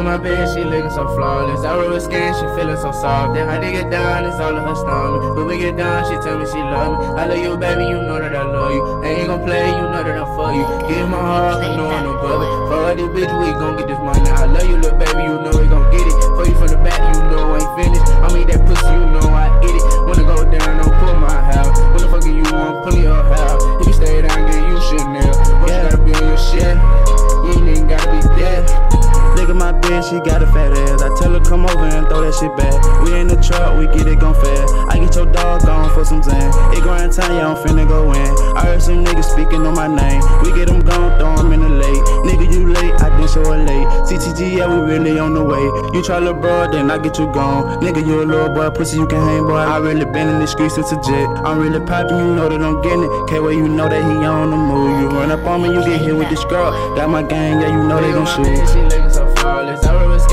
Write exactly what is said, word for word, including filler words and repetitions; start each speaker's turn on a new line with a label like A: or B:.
A: my bed, she looking so flawless. I rub her skin, she feeling so soft. Then how they get down, it's all of her stomach. When we get down, she tell me she love me. I love you, baby, you know that I love you. I ain't gon' play, you know that I'm for you. Give my heart, you know I'm no brother. Fuck this bitch, we gon' get this money. I love you, little baby, you know we gon' get it. For you from the back, you know I ain't finished. I mean that pussy, you know I eat it. Wanna go down, don't pull my house. When the fuck you want, pull your house. If you stay down, then you should nail. But you gotta be on your shit. You ain't even gotta be dead.
B: Look at my bitch, she got a fat ass. I tell her come over and throw that shit back. We in the truck, we get it gon' fast. I get your dog on for some time. It grind time, yeah, I'm finna go in. I heard some niggas speaking on my name. We get them gone, throw them in the lake. Nigga, you late, I been so late. C T G, yeah, we really on the way. You try little bro, then I get you gone. Nigga, you a little boy, pussy, you can hang, boy. I really been in the streets since a jet. I'm really poppin', you know that I'm getting it. K-Way, you know that he on the move. You run up on me, you get hit with this girl. Got my gang, yeah, you know they gon' shoot.
A: She looking so flawless. I rub her